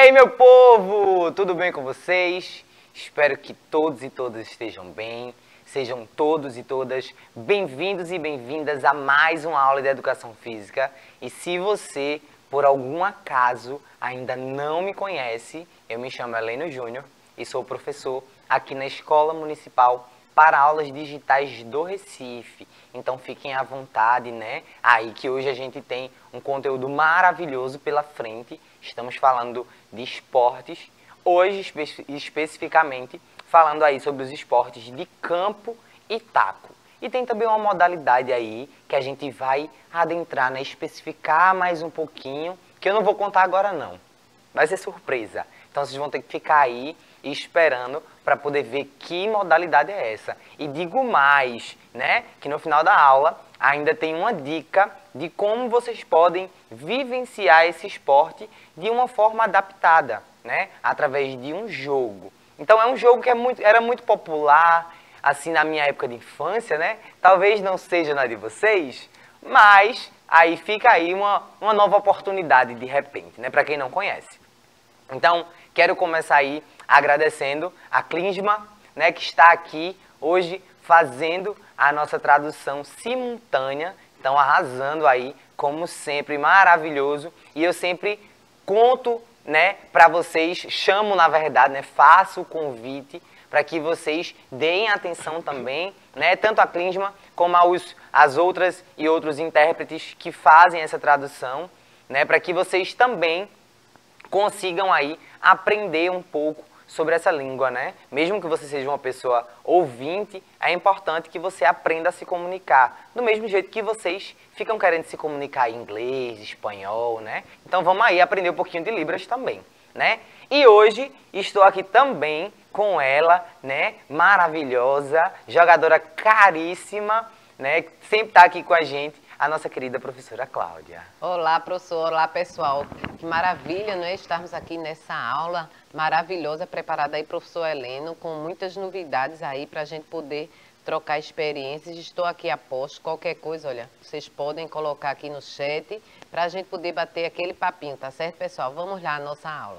aí, meu povo? Tudo bem com vocês? Espero que todos e todas estejam bem. Sejam todos e todas bem-vindos e bem-vindas a mais uma aula de Educação Física. E se você, por algum acaso, ainda não me conhece, eu me chamo Heleno Júnior e sou professor aqui na Escola Municipal para Aulas Digitais do Recife. Então fiquem à vontade, né? Aí que hoje a gente tem um conteúdo maravilhoso pela frente. Estamos falando de esportes, hoje especificamente falando aí sobre os esportes de campo e taco. E tem também uma modalidade aí que a gente vai adentrar, né? Especificar mais um pouquinho, que eu não vou contar agora não. Vai ser surpresa. Então vocês vão ter que ficar aí esperando para poder ver que modalidade é essa. E digo mais, né? Que no final da aula ainda tem uma dica de como vocês podem vivenciar esse esporte de uma forma adaptada, né? Através de um jogo. Então é um jogo que era muito popular, assim, na minha época de infância, né? Talvez não seja na de vocês, mas aí fica aí uma nova oportunidade de repente, né? Para quem não conhece. Então, quero começar aí agradecendo a Klinsma, né? Que está aqui hoje fazendo a nossa tradução simultânea. Então, arrasando aí, como sempre, maravilhoso. E eu sempre conto, né, para vocês, chamo na verdade, né, faço o convite para que vocês deem atenção também, né, tanto a Klinsma como as outras e outros intérpretes que fazem essa tradução, né, para que vocês também consigam aí aprender um pouco sobre essa língua, né? Mesmo que você seja uma pessoa ouvinte, é importante que você aprenda a se comunicar. Do mesmo jeito que vocês ficam querendo se comunicar em inglês, espanhol, né? Então vamos aí aprender um pouquinho de Libras também, né? E hoje estou aqui também com ela, né? Maravilhosa, jogadora caríssima, né? Sempre está aqui com a gente, a nossa querida professora Cláudia. Olá, professor. Olá, pessoal. Que maravilha, não é? Estarmos aqui nessa aula maravilhosa, preparada aí, professor Heleno, com muitas novidades aí para a gente poder trocar experiências. Estou aqui a posto. Qualquer coisa, olha, vocês podem colocar aqui no chat para a gente poder bater aquele papinho, tá certo, pessoal? Vamos lá, a nossa aula.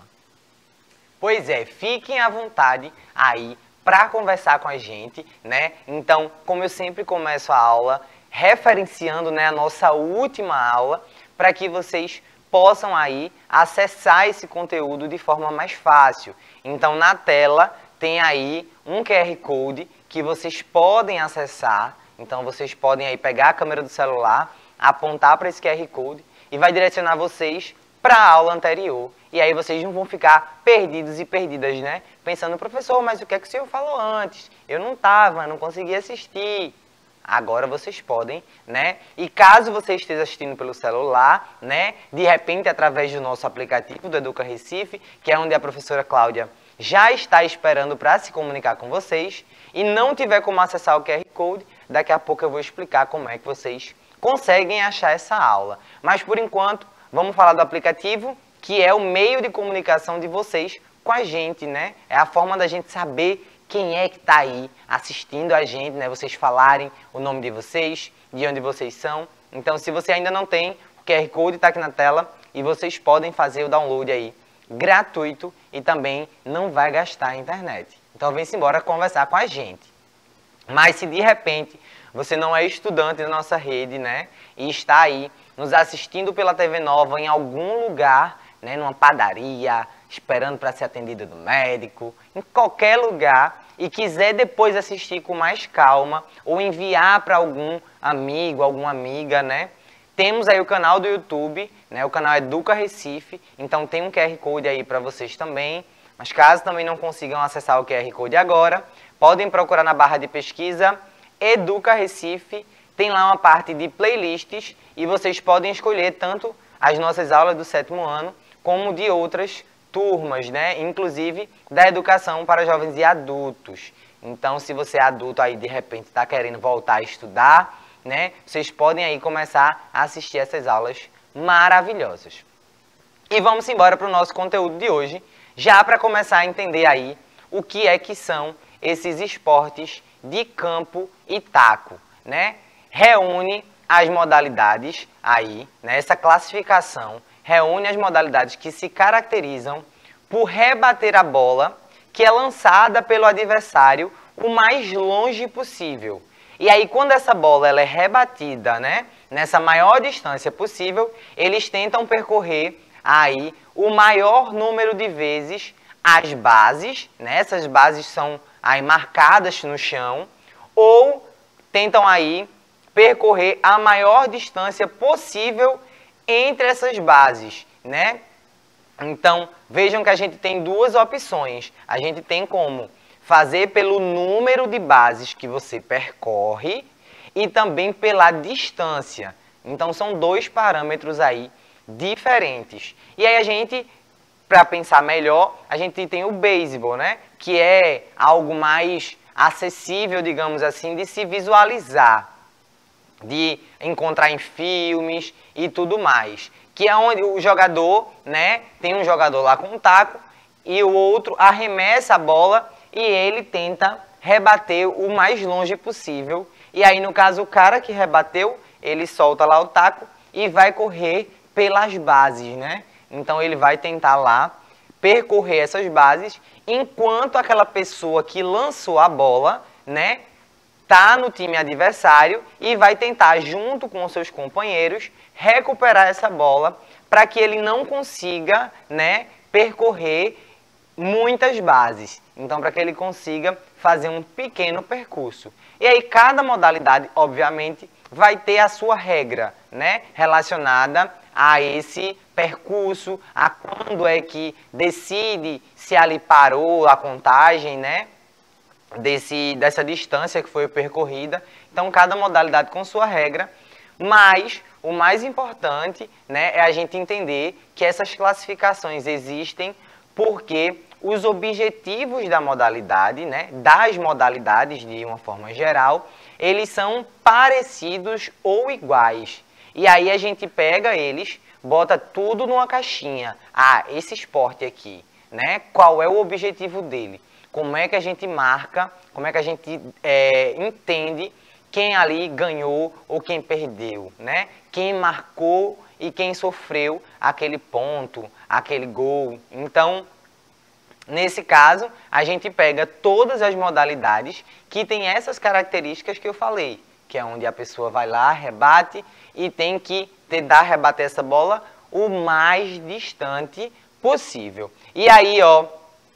Pois é, fiquem à vontade aí para conversar com a gente, né? Então, como eu sempre começo a aula referenciando, né, a nossa última aula, para que vocês possam aí acessar esse conteúdo de forma mais fácil. Então, na tela tem aí um QR Code que vocês podem acessar. Então, vocês podem aí pegar a câmera do celular, apontar para esse QR Code e vai direcionar vocês para a aula anterior. E aí vocês não vão ficar perdidos e perdidas, né? Pensando, professor, mas o que é que o senhor falou antes? Eu não estava, não consegui assistir. Agora vocês podem, né? E caso você esteja assistindo pelo celular, né? De repente, através do nosso aplicativo do Educa Recife, que é onde a professora Cláudia já está esperando para se comunicar com vocês, e não tiver como acessar o QR Code, daqui a pouco eu vou explicar como é que vocês conseguem achar essa aula. Mas, por enquanto, vamos falar do aplicativo, que é o meio de comunicação de vocês com a gente, né? É a forma da gente saber quem é que está aí assistindo a gente, né? Vocês falarem o nome de vocês, de onde vocês são. Então, se você ainda não tem, o QR Code está aqui na tela e vocês podem fazer o download aí gratuito e também não vai gastar a internet. Então, vem-se embora conversar com a gente. Mas se de repente você não é estudante da nossa rede, né? E está aí nos assistindo pela TV Nova em algum lugar, né? Numa padaria, esperando para ser atendido do médico, em qualquer lugar, e quiser depois assistir com mais calma, ou enviar para algum amigo, alguma amiga, né? Temos aí o canal do YouTube, né? O canal Educa Recife, então tem um QR Code aí para vocês também, mas caso também não consigam acessar o QR Code agora, podem procurar na barra de pesquisa Educa Recife, tem lá uma parte de playlists, e vocês podem escolher tanto as nossas aulas do 7º ano, como de outras turmas, né? Inclusive da educação para jovens e adultos. Então, se você é adulto aí, de repente, está querendo voltar a estudar, né? Vocês podem aí começar a assistir essas aulas maravilhosas. E vamos embora para o nosso conteúdo de hoje, já para começar a entender aí o que é que são esses esportes de campo e taco, né? Reúne as modalidades aí, né? Essa classificação reúne as modalidades que se caracterizam por rebater a bola que é lançada pelo adversário o mais longe possível. E aí, quando essa bola ela é rebatida, né, nessa maior distância possível, eles tentam percorrer aí o maior número de vezes as bases, né, essas bases são aí marcadas no chão, ou tentam aí percorrer a maior distância possível entre essas bases, né? Então, vejam que a gente tem duas opções. A gente tem como fazer pelo número de bases que você percorre e também pela distância. Então, são dois parâmetros aí diferentes. E aí a gente, para pensar melhor, a gente tem o beisebol, né? Que é algo mais acessível, digamos assim, de se visualizar, de encontrar em filmes e tudo mais. Que é onde o jogador, né, tem um jogador lá com um taco e o outro arremessa a bola e ele tenta rebater o mais longe possível. E aí, no caso, o cara que rebateu, ele solta lá o taco e vai correr pelas bases, né? Então, ele vai tentar lá percorrer essas bases, enquanto aquela pessoa que lançou a bola, né, tá no time adversário e vai tentar, junto com os seus companheiros, recuperar essa bola para que ele não consiga, né, percorrer muitas bases. Então, para que ele consiga fazer um pequeno percurso. E aí, cada modalidade, obviamente, vai ter a sua regra, né, relacionada a esse percurso, a quando é que decide se ali parou a contagem, né, dessa distância que foi percorrida. Então, cada modalidade com sua regra, mas o mais importante, né, é a gente entender que essas classificações existem porque os objetivos da modalidade, né, das modalidades de uma forma geral, eles são parecidos ou iguais. E aí a gente pega eles, bota tudo numa caixinha. Ah, esse esporte aqui, né, qual é o objetivo dele? Como é que a gente marca, como é que a gente entende quem ali ganhou ou quem perdeu, né? Quem marcou e quem sofreu aquele ponto, aquele gol. Então, nesse caso, a gente pega todas as modalidades que têm essas características que eu falei, que é onde a pessoa vai lá, rebate e tem que tentar rebater essa bola o mais distante possível. E aí, ó,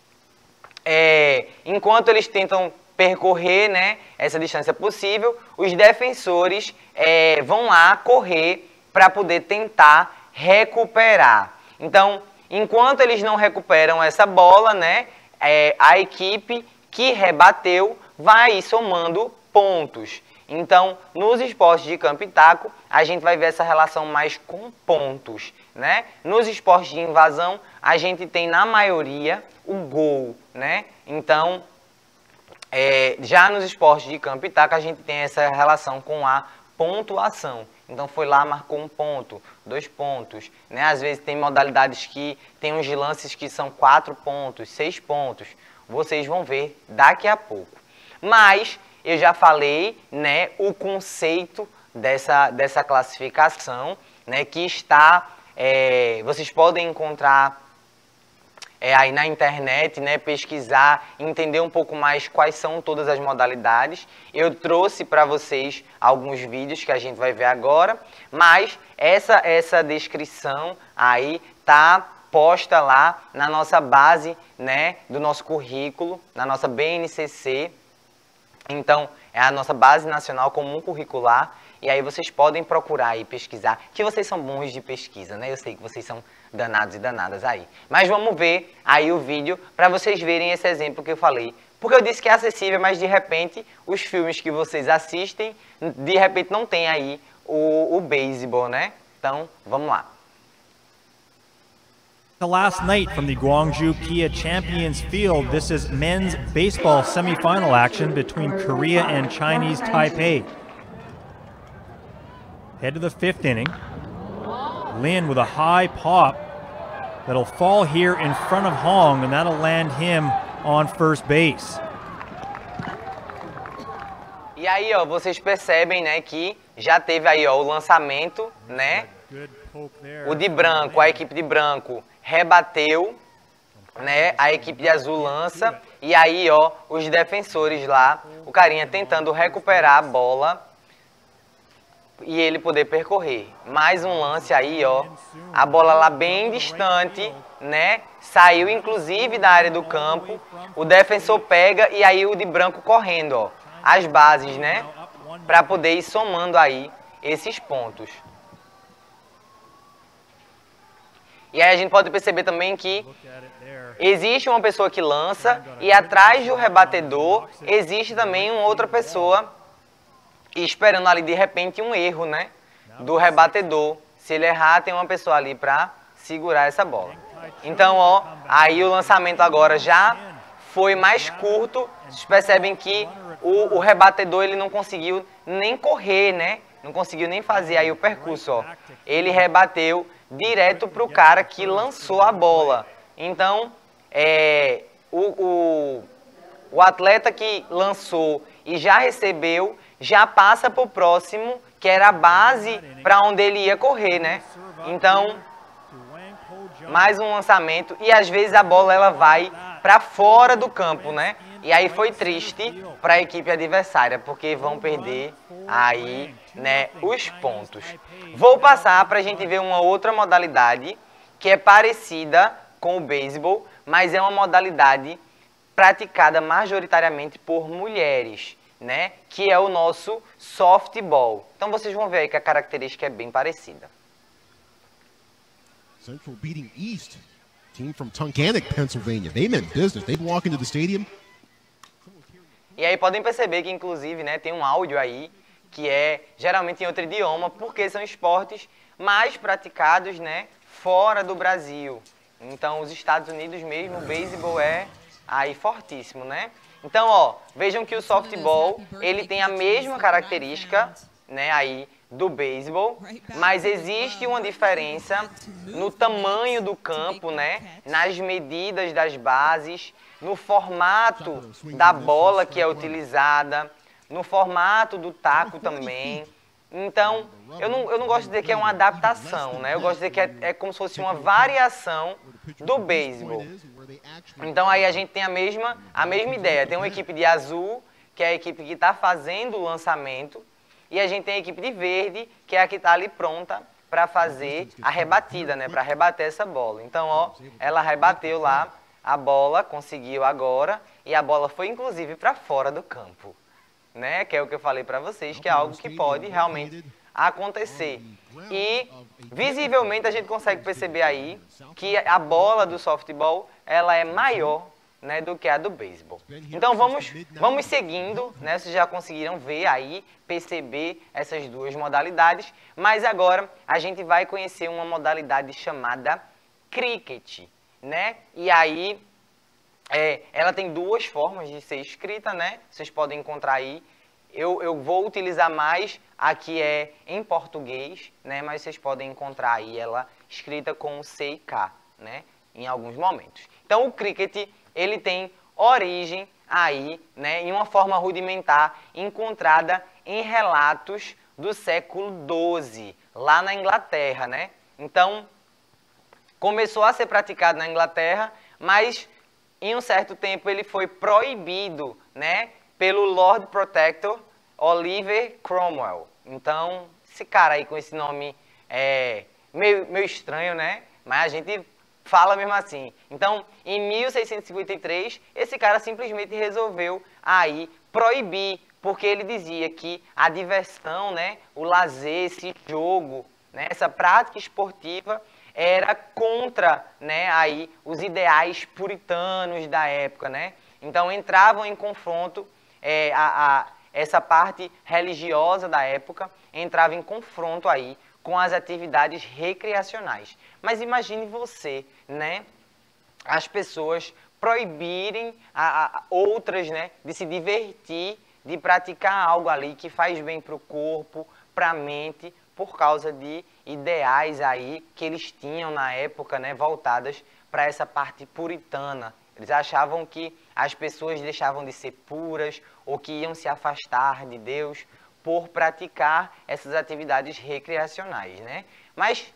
enquanto eles tentam percorrer, né, essa distância possível, os defensores vão lá correr para poder tentar recuperar. Então, enquanto eles não recuperam essa bola, né, a equipe que rebateu vai somando pontos. Então, nos esportes de campo e taco, a gente vai ver essa relação mais com pontos, né? Nos esportes de invasão, a gente tem, na maioria, o gol, né? Então, já nos esportes de campo e taco, a gente tem essa relação com a pontuação. Então, foi lá, marcou 1 ponto, 2 pontos, né? Às vezes tem modalidades que tem uns lances que são 4 pontos, 6 pontos. Vocês vão ver daqui a pouco. Mas eu já falei, né, o conceito dessa classificação, né, que está, vocês podem encontrar aí na internet, né, pesquisar, entender um pouco mais quais são todas as modalidades. Eu trouxe para vocês alguns vídeos que a gente vai ver agora, mas essa descrição aí tá posta lá na nossa base, né, do nosso currículo, na nossa BNCC. Então, é a nossa Base Nacional Comum Curricular, e aí vocês podem procurar e pesquisar, que vocês são bons de pesquisa, né? Eu sei que vocês são danados e danadas aí. Mas vamos ver aí o vídeo para vocês verem esse exemplo que eu falei. Porque eu disse que é acessível, mas de repente os filmes que vocês assistem, de repente não tem aí o beisebol, né? Então, vamos lá. Last night from the Gwangju Kia Champions Field, this is men's baseball semifinal action between Korea and Chinese Taipei. Head to the 5th inning. Lin with a high pop that'll fall here in front of Hong, and that'll land him on first base. E aí, ó, vocês percebem, né, que já teve aí, ó, o lançamento, né? O de branco, a equipe de branco rebateu né, a equipe de azul lança, e aí, ó, os defensores lá, o carinha tentando recuperar a bola e ele poder percorrer. Mais um lance aí, ó, a bola lá bem distante, né, saiu inclusive da área do campo, o defensor pega e aí o de branco correndo, ó, as bases, né, para poder ir somando aí esses pontos. E aí a gente pode perceber também que existe uma pessoa que lança e atrás do rebatedor existe também uma outra pessoa esperando ali de repente um erro, né, do rebatedor. Se ele errar, tem uma pessoa ali para segurar essa bola. Então, ó, aí o lançamento agora já foi mais curto. Vocês percebem que o rebatedor ele não conseguiu nem correr, né? Não conseguiu nem fazer aí o percurso, ó. Ele rebateu direto para o cara que lançou a bola. Então, o atleta que lançou e já recebeu, já passa para o próximo, que era a base para onde ele ia correr, né? Então, mais um lançamento e às vezes a bola ela vai para fora do campo, né? E aí foi triste para a equipe adversária, porque vão perder aí, né, os pontos. Vou passar para a gente ver uma outra modalidade que é parecida com o beisebol, mas é uma modalidade praticada majoritariamente por mulheres, né? Que é o nosso softball. Então vocês vão ver aí que a característica é bem parecida. Central beating East, team from Tunkhannock, Pennsylvania. They meant business. They'd walk into the stadium. E aí podem perceber que inclusive, né, tem um áudio aí que é geralmente em outro idioma, porque são esportes mais praticados, né, fora do Brasil. Então os Estados Unidos mesmo, o beisebol é aí fortíssimo, né? Então, ó, vejam que o softball, ele tem a mesma característica, né, aí do beisebol, mas existe uma diferença no tamanho do campo, né, nas medidas das bases, no formato da bola que é utilizada, no formato do taco também. Então, eu não gosto de dizer que é uma adaptação, né? Eu gosto de dizer que é como se fosse uma variação do beisebol. Então, aí a gente tem a mesma ideia. Tem uma equipe de azul, que é a equipe que está fazendo o lançamento, e a gente tem a equipe de verde, que é a que está ali pronta para fazer a rebatida, né? Para rebater essa bola. Então, ó, ela rebateu lá a bola, conseguiu agora, e a bola foi inclusive para fora do campo, né? Que é o que eu falei para vocês, que é algo que pode realmente acontecer. E visivelmente a gente consegue perceber aí que a bola do softball ela é maior, né, do que a do beisebol. Então vamos seguindo, né? Vocês já conseguiram ver aí, perceber essas duas modalidades, mas agora a gente vai conhecer uma modalidade chamada cricket, né? E aí ela tem duas formas de ser escrita, né? Vocês podem encontrar aí. Eu vou utilizar mais a que é em português, né? Mas vocês podem encontrar aí ela escrita com C e K, né? Em alguns momentos. Então o cricket ele tem origem aí, né? Em uma forma rudimentar encontrada em relatos do século XII, lá na Inglaterra, né? Então começou a ser praticado na Inglaterra, mas em um certo tempo ele foi proibido, né, pelo Lord Protector Oliver Cromwell. Então, esse cara aí com esse nome é meio estranho, né? Mas a gente fala mesmo assim. Então, em 1653, esse cara simplesmente resolveu aí proibir, porque ele dizia que a diversão, né, o lazer, esse jogo, né, essa prática esportiva era contra, né, aí, os ideais puritanos da época, né? Então entravam em confronto, essa parte religiosa da época entrava em confronto aí com as atividades recreacionais. Mas imagine você, né, as pessoas proibirem outras, né, de se divertir, de praticar algo ali que faz bem para o corpo, para a mente, por causa de ideais aí que eles tinham na época, né, voltadas para essa parte puritana. Eles achavam que as pessoas deixavam de ser puras ou que iam se afastar de Deus por praticar essas atividades recreacionais, né? Mas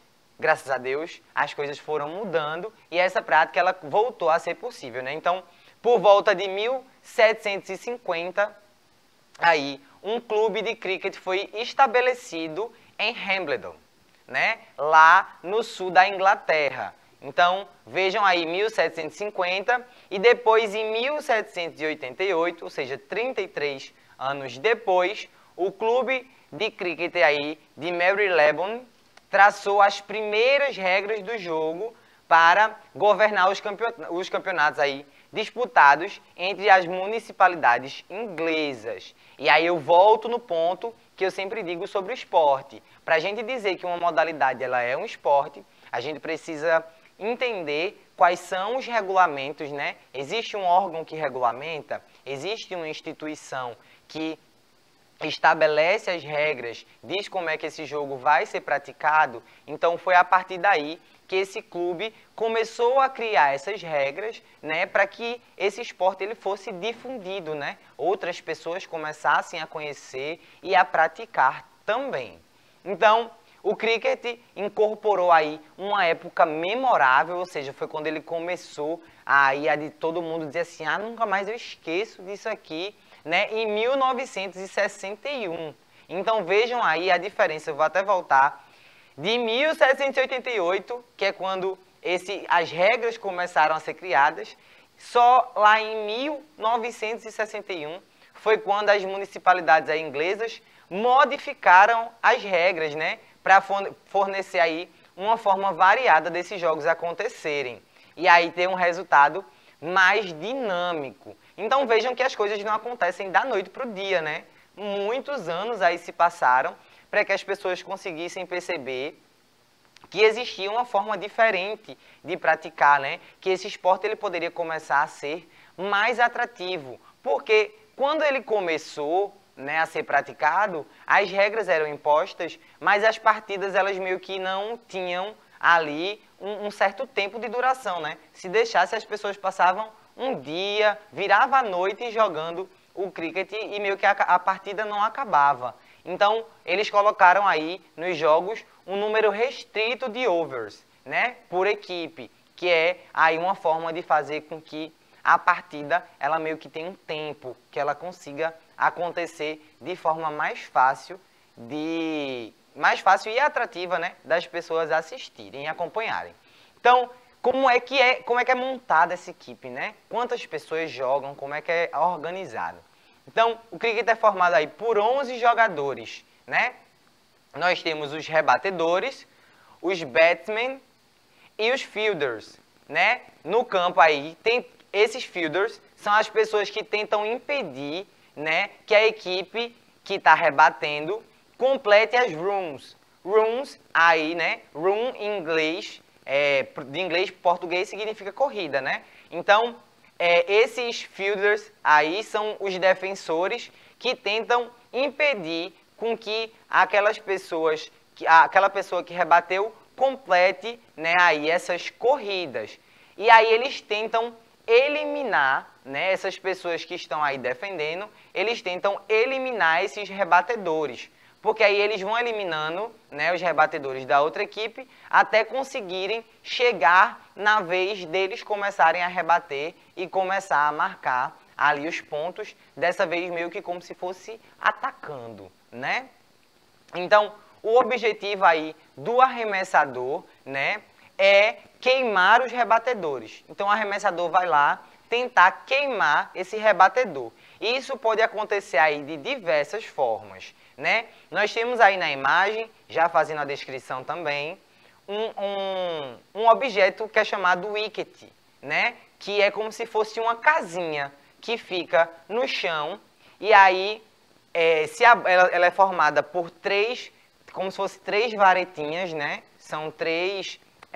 graças a Deus, as coisas foram mudando e essa prática ela voltou a ser possível, né? Então, por volta de 1750, aí um clube de cricket foi estabelecido em Hambledon, né? Lá no sul da Inglaterra. Então, vejam aí, 1750 e depois em 1788, ou seja, 33 anos depois, o clube de cricket aí de Marylebone traçou as primeiras regras do jogo para governar os campeonatos aí disputados entre as municipalidades inglesas. E aí eu volto no ponto que eu sempre digo sobre o esporte. Para a gente dizer que uma modalidade ela é um esporte, a gente precisa entender quais são os regulamentos, né? Existe um órgão que regulamenta, existe uma instituição que estabelece as regras, diz como é que esse jogo vai ser praticado. Então foi a partir daí que esse clube começou a criar essas regras, né, para que esse esporte ele fosse difundido, né? Outras pessoas começassem a conhecer e a praticar também. Então, o cricket incorporou aí uma época memorável, ou seja, foi quando ele começou aí a de todo mundo dizer assim, ah, nunca mais eu esqueço disso aqui, né, em 1961. Então vejam aí a diferença, eu vou até voltar, de 1788, que é quando as regras começaram a ser criadas, só lá em 1961 foi quando as municipalidades aí inglesas modificaram as regras, né, para fornecer aí uma forma variada desses jogos acontecerem. E aí ter um resultado mais dinâmico. Então vejam que as coisas não acontecem da noite para o dia, né? Muitos anos aí se passaram para que as pessoas conseguissem perceber que existia uma forma diferente de praticar, né? Que esse esporte ele poderia começar a ser mais atrativo. Porque quando ele começou, né, a ser praticado, as regras eram impostas, mas as partidas elas meio que não tinham ali um certo tempo de duração, né? Se deixasse, as pessoas passavam um dia, virava a noite jogando o cricket e meio que a partida não acabava. Então, eles colocaram aí nos jogos um número restrito de overs, né, por equipe, que é aí uma forma de fazer com que a partida ela meio que tenha um tempo, que ela consiga acontecer de forma mais fácil e atrativa, né, das pessoas assistirem e acompanharem. Então, como é que é montada essa equipe, né? Quantas pessoas jogam, como é que é organizado? Então, o cricket é formado aí por 11 jogadores, né? Nós temos os rebatedores, os batsmen e os fielders, né? No campo aí, tem esses fielders, são as pessoas que tentam impedir, né, que a equipe que está rebatendo complete as runs. Runs aí, né? Run em inglês, de inglês para português significa corrida, né? Então, esses fielders aí são os defensores que tentam impedir com que aquela pessoa que rebateu complete, né, aí essas corridas. E aí eles tentam eliminar, né, essas pessoas que estão aí defendendo, eles tentam eliminar esses rebatedores. Porque aí eles vão eliminando, né, os rebatedores da outra equipe até conseguirem chegar na vez deles começarem a rebater e começar a marcar ali os pontos, dessa vez meio que como se fosse atacando, né? Então, o objetivo aí do arremessador, né, é queimar os rebatedores. Então, o arremessador vai lá tentar queimar esse rebatedor. E isso pode acontecer aí de diversas formas, né? Nós temos aí na imagem, já fazendo a descrição também, um objeto que é chamado wicket, né? Que é como se fosse uma casinha que fica no chão e aí ela é formada por como se fosse três varetinhas, né? São três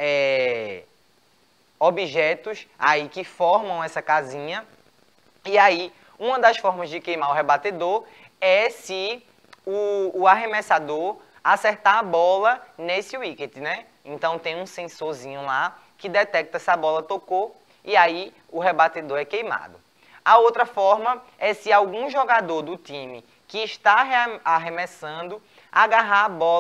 objetos aí que formam essa casinha. E aí, uma das formas de queimar o rebatedor é se o arremessador acertar a bola nesse wicket, né? Então tem um sensorzinho lá que detecta se a bola tocou e aí o rebatedor é queimado. A outra forma é se algum jogador do time que está arremessando agarrar a bola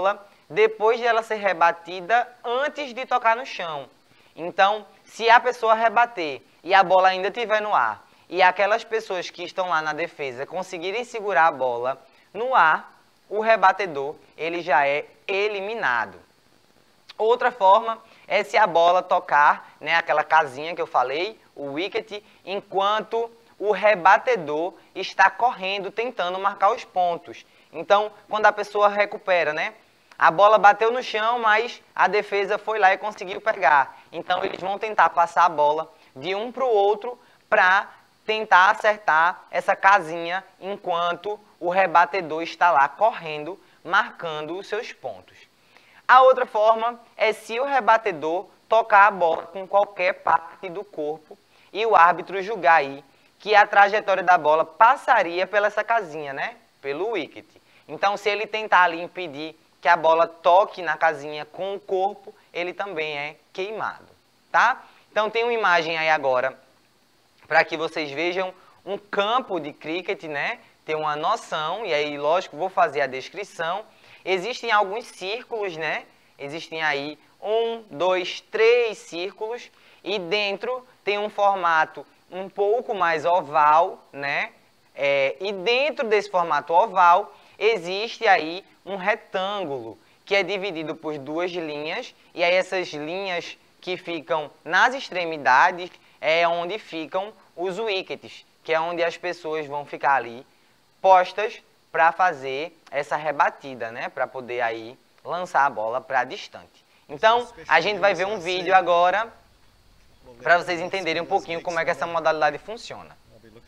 depois de ela ser rebatida antes de tocar no chão. Então, se a pessoa rebater e a bola ainda estiver no ar, e aquelas pessoas que estão lá na defesa conseguirem segurar a bola no ar, o rebatedor ele já é eliminado. Outra forma é se a bola tocar, né, aquela casinha que eu falei, o wicket, enquanto o rebatedor está correndo, tentando marcar os pontos. Então, quando a pessoa recupera, né, a bola bateu no chão, mas a defesa foi lá e conseguiu pegar. Então, eles vão tentar passar a bola de um para o outro para tentar acertar essa casinha enquanto o rebatedor está lá correndo, marcando os seus pontos. A outra forma é se o rebatedor tocar a bola com qualquer parte do corpo e o árbitro julgar aí que a trajetória da bola passaria pela essa casinha, né? Pelo wicket. Então, se ele tentar ali impedir que a bola toque na casinha com o corpo, ele também é queimado, tá? Então, tem uma imagem aí agora para que vocês vejam um campo de cricket, né? Ter uma noção, e aí, lógico, vou fazer a descrição. Existem alguns círculos, né? Existem aí 1, 2, 3 círculos, e dentro tem um formato um pouco mais oval, né? E dentro desse formato oval, existe aí um retângulo, que é dividido por duas linhas, e aí essas linhas que ficam nas extremidades é onde ficam os wickets, que é onde as pessoas vão ficar ali postas para fazer essa rebatida, né? Para poder aí lançar a bola para distante. Então, a gente vai ver um vídeo agora para vocês entenderem um pouquinho como é que essa modalidade funciona.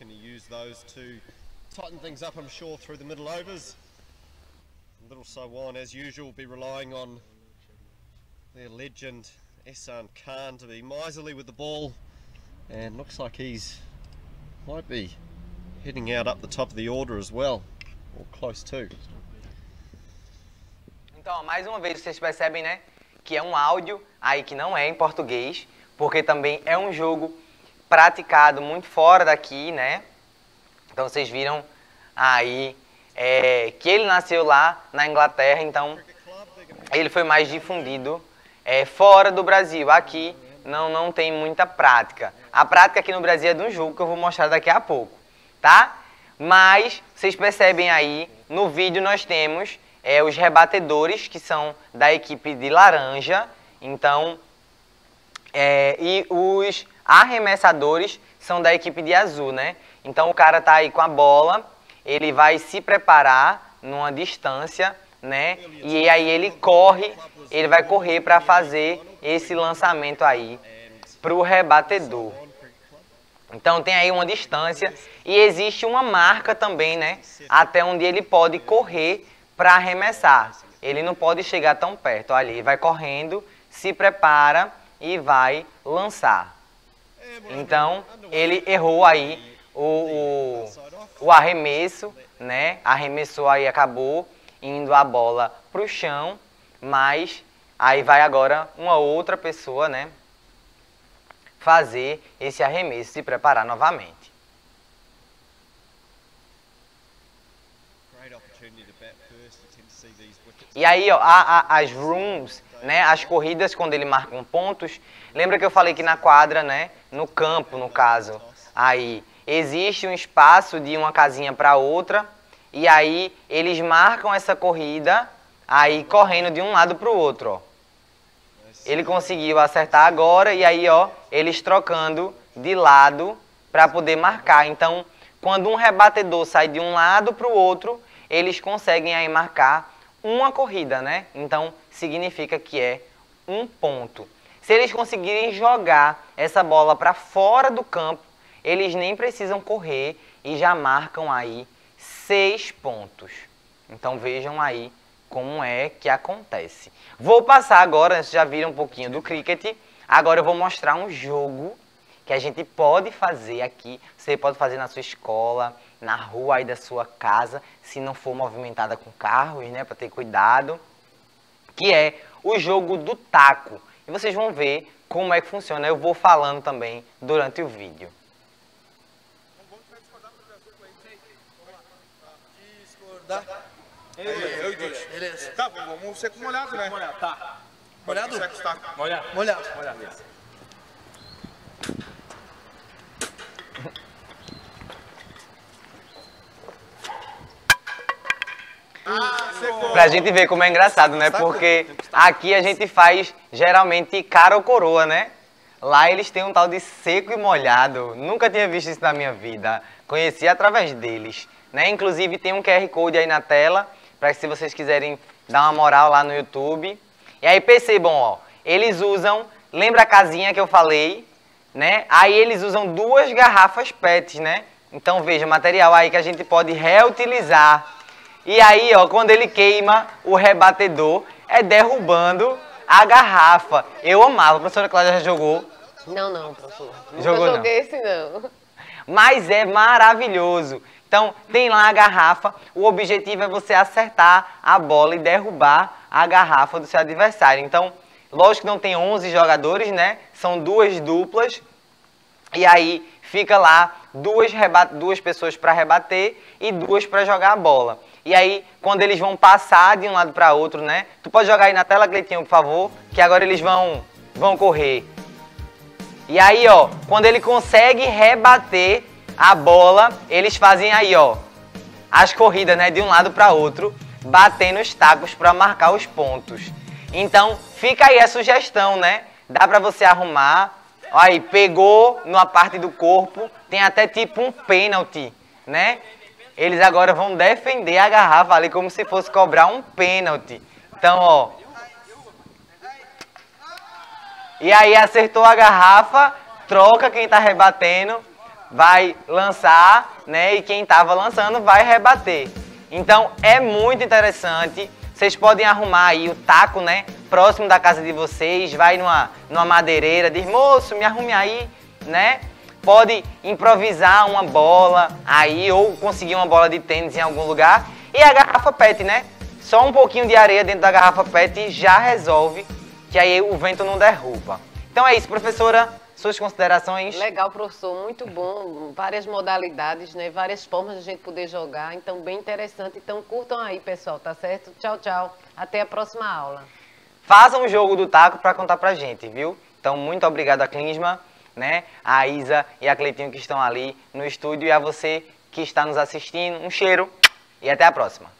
Little Sawan, as usual, will be relying on their legend Ehsan Khan to be miserly with the ball, and looks like he's might be heading out up the top of the order as well, or close to. Então, mais uma vez vocês percebem, né, que é um áudio aí que não é em português, porque também é um jogo praticado muito fora daqui, né? Então vocês viram aí que ele nasceu lá na Inglaterra, então ele foi mais difundido fora do Brasil. Aqui não tem muita prática. A prática aqui no Brasil é de um jogo que eu vou mostrar daqui a pouco, tá? Mas vocês percebem aí, no vídeo nós temos os rebatedores, que são da equipe de laranja, então, e os arremessadores são da equipe de azul, né? Então o cara tá aí com a bola, ele vai se preparar numa distância, né? E aí ele vai correr para fazer esse lançamento aí para o rebatedor. Então tem aí uma distância e existe uma marca também, né? Até onde ele pode correr para arremessar. Ele não pode chegar tão perto. Olha, ele vai correndo, se prepara e vai lançar. Então ele errou aí o arremesso, né? Arremessou aí, acabou indo a bola para o chão, mas aí vai agora uma outra pessoa, né, fazer esse arremesso, se preparar novamente. E aí, ó, as rooms, né, as corridas quando ele marca pontos, lembra que eu falei que na quadra, né, no campo, no caso, aí existe um espaço de uma casinha para outra, e aí eles marcam essa corrida, aí correndo de um lado para o outro, ó. Ele conseguiu acertar agora, e aí, ó, eles trocando de lado para poder marcar. Então, quando um rebatedor sai de um lado para o outro, eles conseguem aí marcar uma corrida, né? Então, significa que é um ponto. Se eles conseguirem jogar essa bola para fora do campo, eles nem precisam correr e já marcam aí 6 pontos. Então vejam aí como é que acontece. Vou passar agora, vocês já viram um pouquinho do cricket, agora eu vou mostrar um jogo que a gente pode fazer aqui. Você pode fazer na sua escola, na rua aí da sua casa, se não for movimentada com carros, né, para ter cuidado, que é o jogo do taco. E vocês vão ver como é que funciona. Eu vou falando também durante o vídeo. Eu e dois. Beleza. Tá, vamos ser com molhado, né? Molhado, tá. Molhado? Molhado. Molhado. Molhado. Pra gente ver como é engraçado, né? Porque aqui a gente faz geralmente cara ou coroa, né? Lá eles têm um tal de seco e molhado. Nunca tinha visto isso na minha vida. Conheci através deles, né? Inclusive tem um QR Code aí na tela, para que se vocês quiserem dar uma moral lá no YouTube. E aí percebam, ó, eles usam, lembra a casinha que eu falei, né? Aí eles usam 2 garrafas PET, né? Então veja, material aí que a gente pode reutilizar. E aí, ó, quando ele queima, o rebatedor é derrubando a garrafa. Eu amava, a professora Cláudia já jogou? Não, professor. Jogou Nunca joguei esse não. Mas é maravilhoso. Então, tem lá a garrafa, o objetivo é você acertar a bola e derrubar a garrafa do seu adversário. Então, lógico que não tem 11 jogadores, né? São 2 duplas. E aí, fica lá duas pessoas para rebater e 2 para jogar a bola. E aí, quando eles vão passar de um lado para outro, né? Tu pode jogar aí na tela, Cleitinho, por favor, que agora eles vão correr. E aí, ó, quando ele consegue rebater a bola, eles fazem aí, ó, as corridas, né, de um lado para outro, batendo os tacos para marcar os pontos. Então, fica aí a sugestão, né? Dá para você arrumar. Aí, pegou numa parte do corpo, tem até tipo um pênalti, né? Eles agora vão defender a garrafa ali como se fosse cobrar um pênalti. Então, ó. E aí acertou a garrafa, troca quem tá rebatendo, vai lançar, né? E quem tava lançando vai rebater. Então, é muito interessante. Vocês podem arrumar aí o taco, né? Próximo da casa de vocês, vai numa madeireira, diz, moço, me arrume aí, né? Pode improvisar uma bola aí ou conseguir uma bola de tênis em algum lugar. E a garrafa PET, né? Só um pouquinho de areia dentro da garrafa PET já resolve, que aí o vento não derruba. Então é isso, professora. Suas considerações? Legal, professor. Muito bom. Várias modalidades, né? Várias formas de a gente poder jogar. Então, bem interessante. Então, curtam aí, pessoal, tá certo? Tchau, tchau. Até a próxima aula. Façam um jogo do taco para contar pra gente, viu? Então, muito obrigado a Klinsmann, né? A Isa e a Cleitinho que estão ali no estúdio e a você que está nos assistindo. Um cheiro e até a próxima.